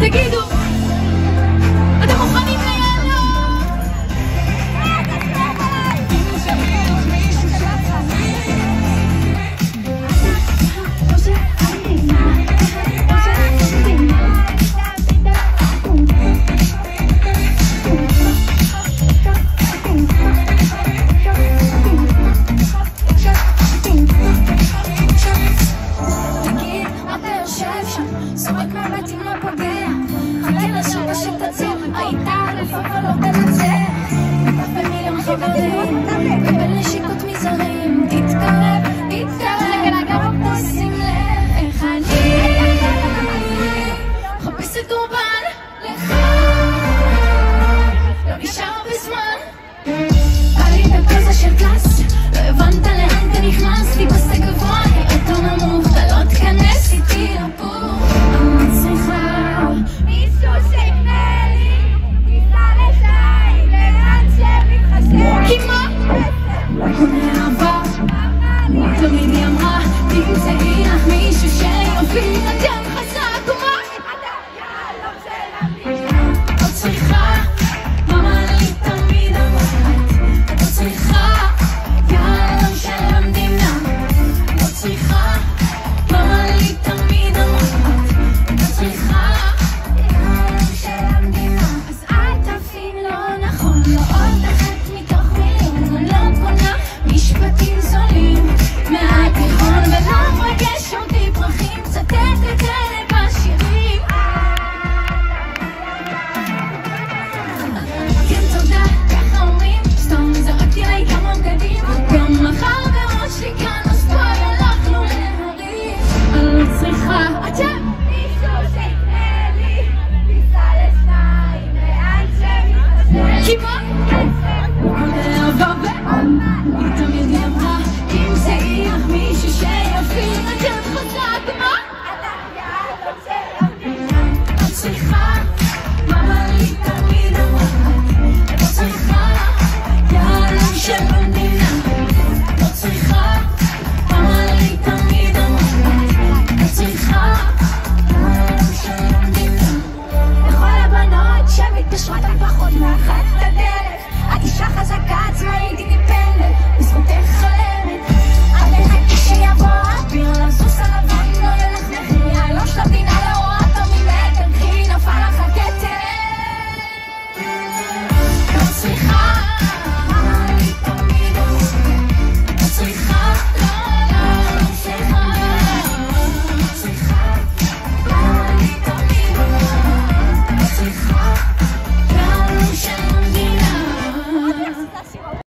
תגידו, אתם מוכנים ליהלום? תגיד, אתה יושב שם, זורק מבטים לא פוגע, חכה לשבע שתצא, היית אלף אבל לא תנצח, מטף במיליון חברים, קבל נשיקות מזרים, תתקרב, תתקרב, תשים לב איך אני חפשת קורבן לך, לא נשאר בזמן, עלית כזה של קלאס, לא הבנת לאן אתה נכנס, טיפסת גבוה, אתה נמוך, אתה לא תכנס איתי לפור, אני צריכה מישהו שיקנה לי, ניסה לשי, לאן שמתחשב, כי מה? מאהבה, תמיד היא אמרה, תמצאי לך מישהו שיוביל אתם